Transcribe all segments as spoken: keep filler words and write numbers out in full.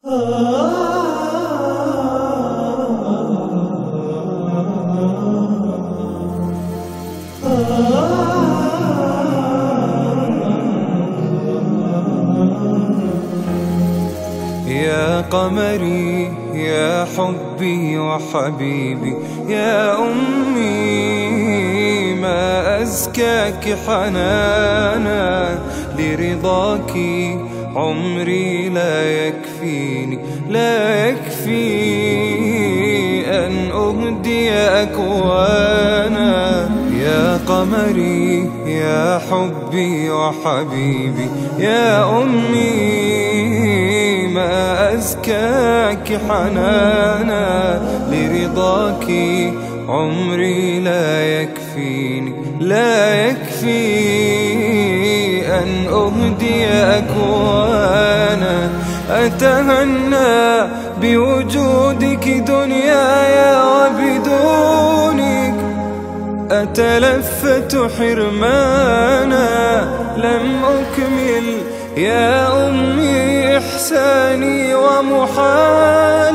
يا قمري يا حبي وحبيبي يا أمي، ما أزكاك حنانا لرضاك عمري لا يكفيني لا يكفي أن أهدي أكوانا. يا قمري يا حبي وحبيبي يا أمي، ما أزكاك حنانا لرضاك عمري لا يكفيني لا يكفي أن أهدي أكوانا. أتهنى بوجودك دنياي وبدونك أتلفت حرمانا. لم أكمل يا أمي إحساني ومحال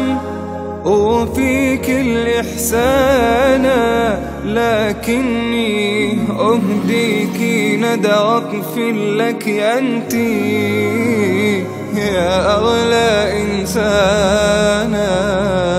أوفيك الإحسان، لكني أهديك ندى عطف لك أنت يا أغلى إنسانا.